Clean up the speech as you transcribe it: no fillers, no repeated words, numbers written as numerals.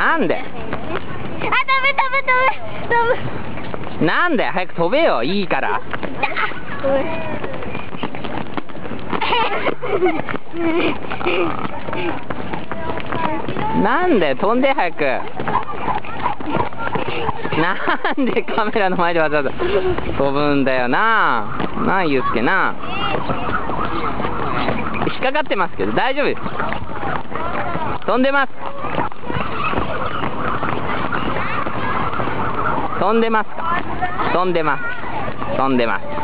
なんでなんで早く飛べよ、いいから。なんで飛んで早く。なんでカメラの前でわざわざ飛ぶんだよな。なあ、ゆうすけな。引っかかってますけど大丈夫です。飛んでます。飛んでますか。飛んでます。飛んでます。